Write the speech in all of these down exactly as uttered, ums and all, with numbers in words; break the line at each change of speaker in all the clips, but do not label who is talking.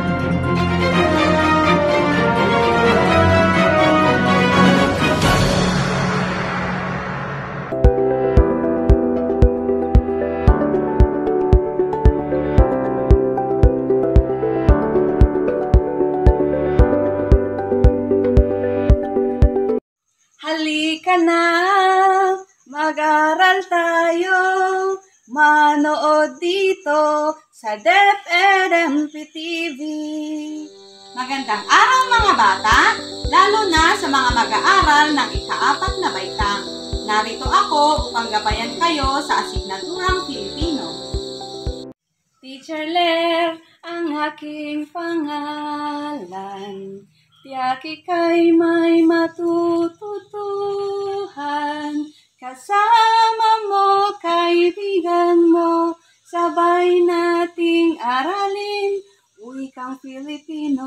Halika na, mag-aral tayo, manood dito sa DepEd M P T V.
Magandang araw mga bata, lalo na sa mga mag-aaral ng ikaapat na baitang. Narito ako upang gabayan kayo sa asignaturang Filipino.
Teacher Ler, ang aking pangalan, tiyak ika'y may matututuhan. Kasama mo, kaibigan mo, sabay nating aralin wikang Filipino.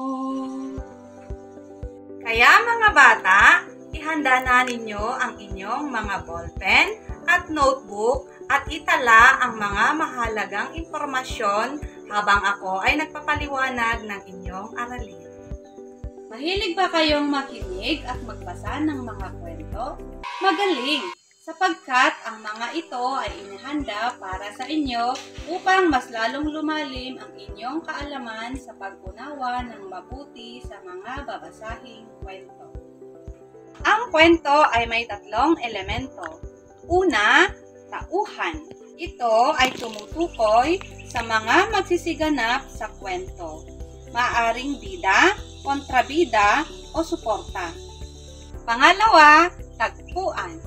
Kaya mga bata, ihanda na ninyo ang inyong mga ballpen at notebook at itala ang mga mahalagang impormasyon habang ako ay nagpapaliwanag ng inyong aralin.
Mahilig ba kayong makinig at magbasa ng mga kwento? Magaling! Sapagkat ang mga ito ay inihanda para sa inyo upang mas lalong lumalim ang inyong kaalaman sa pag-unawa ng mabuti sa mga babasahing kwento. Ang kwento ay may tatlong elemento. Una, tauhan. Ito ay tumutukoy sa mga magsisiganap sa kwento. Maaring bida, kontrabida o suporta. Pangalawa, tagpuan.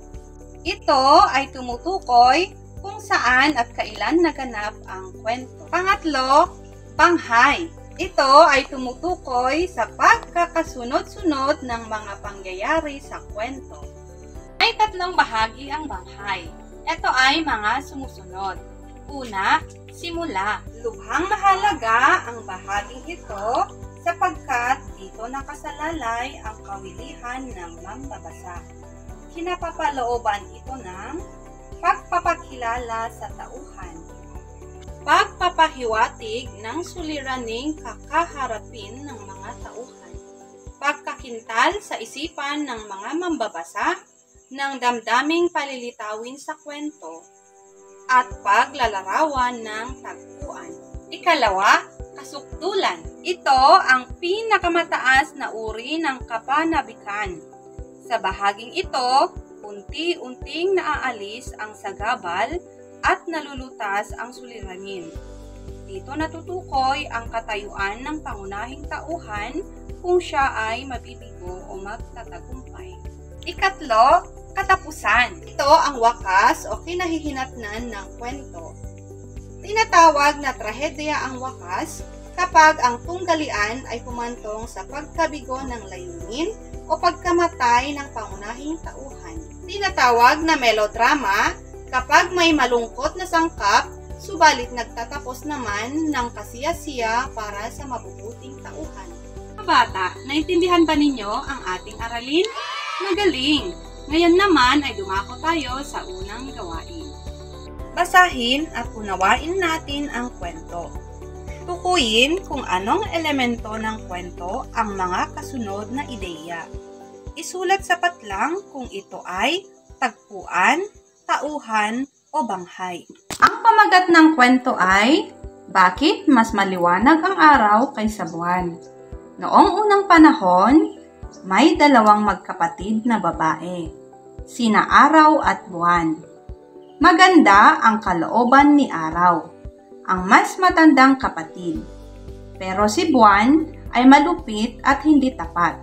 Ito ay tumutukoy kung saan at kailan naganap ang kwento. Pangatlo, panghay. Ito ay tumutukoy sa pagkakasunod-sunod ng mga pangyayari sa kwento. May tatlong bahagi ang banghay. Ito ay mga sumusunod. Una, simula. Lubhang mahalaga ang bahaging ito sapagkat dito nakasalalay ang kawilihan ng mambabasa. Kinapapalooban ito ng pagpapakilala sa tauhan, pagpapahiwatig ng suliraning kakaharapin ng mga tauhan, pagkakintal sa isipan ng mga mambabasa ng damdaming palilitawin sa kwento, at paglalarawan ng tagpuan. Ikalawa, kasukdulan. Ito ang pinakamataas na uri ng kapanabikan. Sa bahaging ito, unti-unting naaalis ang sagabal at nalulutas ang suliranin. Dito natutukoy ang katayuan ng pangunahing tauhan kung siya ay mabibigo o magtatagumpay. Ikatlo, katapusan. Ito ang wakas o kinahihinatnan ng kwento. Tinatawag na trahedya ang wakas kapag ang tunggalian ay pumantong sa pagkabigo ng layunin o pagkamatay ng pangunahing tauhan. Tinatawag na melodrama kapag may malungkot na sangkap, subalit nagtatapos naman ng kasiyasiya para sa mabubuting tauhan. Mga bata, naintindihan ba ninyo ang ating aralin? Magaling! Ngayon naman ay dumako tayo sa unang gawain. Basahin at unawain natin ang kwento. Tukuyin kung anong elemento ng kwento ang mga kasunod na ideya. Isulat sa patlang kung ito ay tagpuan, tauhan, o banghay. Ang pamagat ng kwento ay, bakit mas maliwanag ang araw kaysa buwan? Noong unang panahon, may dalawang magkapatid na babae, sina Araw at Buwan. Maganda ang kalooban ni Araw, ang mas matandang kapatid. Pero si Buwan ay malupit at hindi tapat.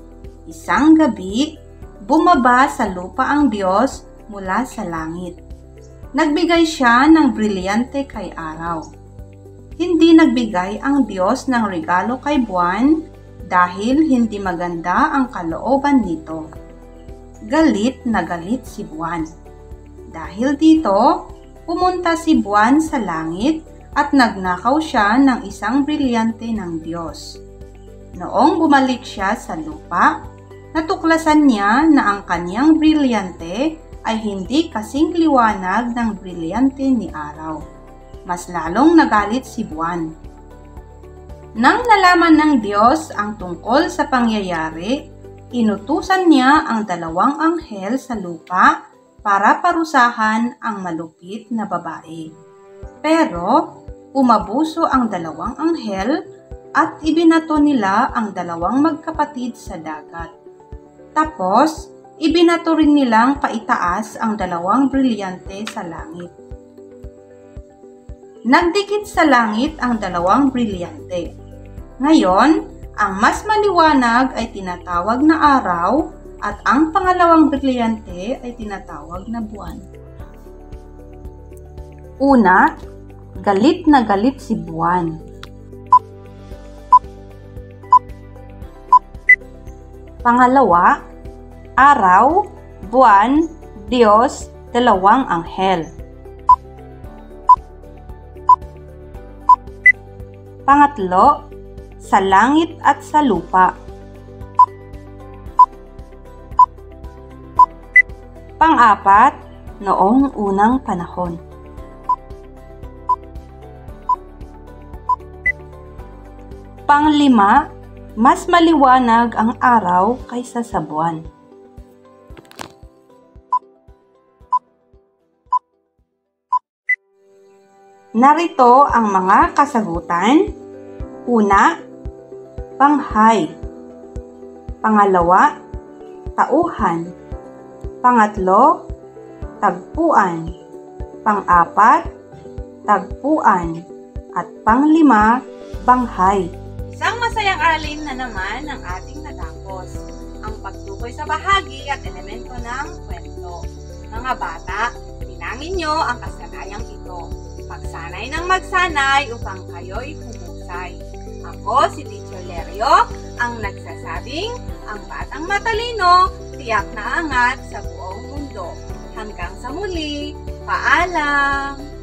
Isang gabi, bumaba sa lupa ang Diyos mula sa langit. Nagbigay siya ng brilyante kay Araw. Hindi nagbigay ang Diyos ng regalo kay Buwan dahil hindi maganda ang kalooban nito. Galit na galit si Buwan. Dahil dito, pumunta si Buwan sa langit at nagnakaw siya ng isang brilyante ng Diyos. Noong bumalik siya sa lupa, natuklasan niya na ang kanyang brilyante ay hindi kasing liwanag ng brilyante ni Araw. Mas lalong nagalit si Buwan. Nang nalaman ng Diyos ang tungkol sa pangyayari, inutusan niya ang dalawang anghel sa lupa para parusahan ang malupit na babae. Pero umabuso ang dalawang anghel at ibinato nila ang dalawang magkapatid sa dagat. Tapos, ibinato rin nilang paitaas ang dalawang brilyante sa langit. Nagdikit sa langit ang dalawang brilyante. Ngayon, ang mas maliwanag ay tinatawag na araw at ang pangalawang brilyante ay tinatawag na buwan. Una, galit na galit si buwan. Pangalawa, araw, buwan, Diyos, dalawang anghel. Pangatlo, sa langit at sa lupa. Pang-apat, noong unang panahon. Panglima, mas maliwanag ang araw kaysa sa buwan. Narito ang mga kasagutan. Una, panghay. Pangalawa, tauhan. Pangatlo, tagpuan. Pang-apat, tagpuan. At panglima, banghay.
Isang masayang aralin na naman ang ating natapos. Ang pagtukoy sa bahagi at elemento ng kwento. Mga bata, tinangin nyo ang kasanayang ito. Magsanay ng magsanay upang kayo'y humusay. Ako, si Teacher Lerio, ang nagsasabing, ang batang matalino, tiyak na angat sa buong mundo. Hanggang sa muli, paalam!